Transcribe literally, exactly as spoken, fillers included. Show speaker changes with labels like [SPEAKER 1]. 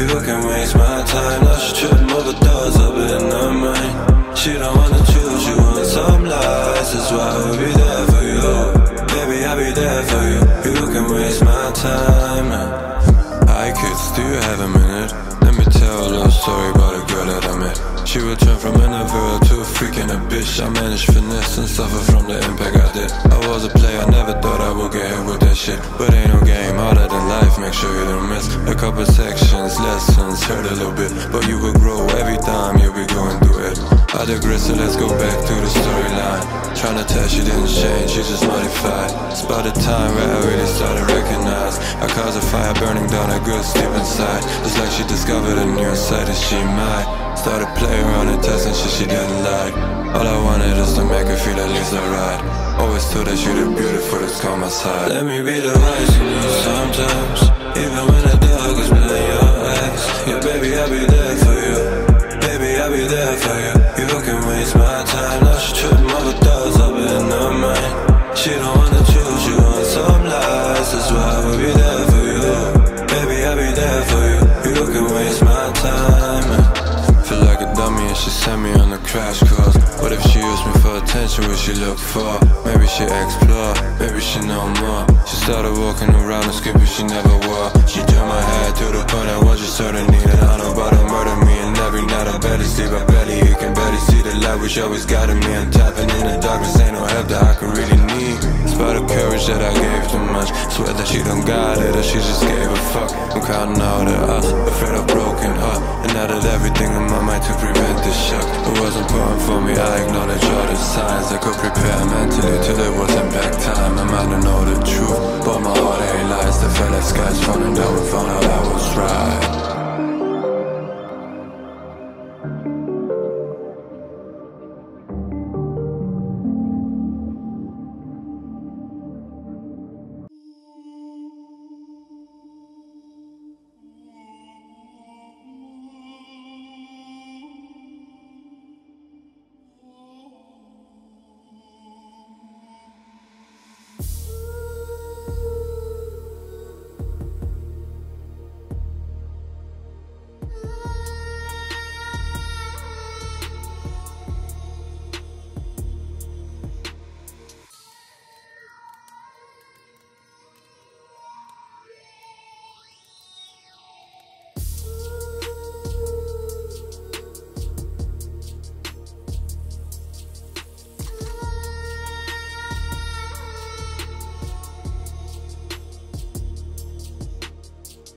[SPEAKER 1] You can waste my time. Now she tripping over doors up in her mind. She don't wanna choose you on some lies. That's why I'll be there for you. Baby, I'll be there for you. You can waste my time. Hi kids, do you have a minute? Let me tell a little story about a girl that I met. She returned from Annabelle to a freaking a bitch. I managed finesse and suffer from the impact I did. I was a player, never thought I would get hit with that shit. But ain't no game harder than life, make sure you don't miss a couple sections, lessons, hurt a little bit, but you will grow every time you be going through it. I digress, so let's go back to the storyline. Tryna tell she didn't change, she just modified. It's about the time where I really started to recognize I caused a fire burning down her good deep inside. It's like she discovered a new side that she might. Started playing around and testing shit she didn't like. All I wanted is to make her feel at least alright. Always told that you the beautiful that's come my side. Let me be the light to you sometimes, even when the dark is behind your eyes. Yeah, baby, I'll be there for you. Baby, I'll be there for you. You can waste my time. Now she tripping over doors up in her mind. She don't wanna choose you on some lies. That's why I will be there for you. Baby, I'll be there for you. You can waste my time. Feel like a dummy and she sent me on a crash course. What if she used me for attention, what she look for? Maybe she explore, maybe she know more. She started walking around and skipping she never wore. She turned my head to the point I was just certain needed. I know about her murder me, and every night I barely sleep. I barely you can barely see the light which always guided me. I'm tapping in the darkness, ain't no help that I can really need. It's about the courage that I gave too much. Swear that she don't got it, or she just gave a fuck. I'm counting all the us, afraid of broken heart. And now that everything in my mind to prevent this shock. It was important for me, I acknowledge all the signs. I could prepare mentally till it wasn't back time. I might not know the truth, but my heart ain't lies. The fell like skies falling down, we found out I was right.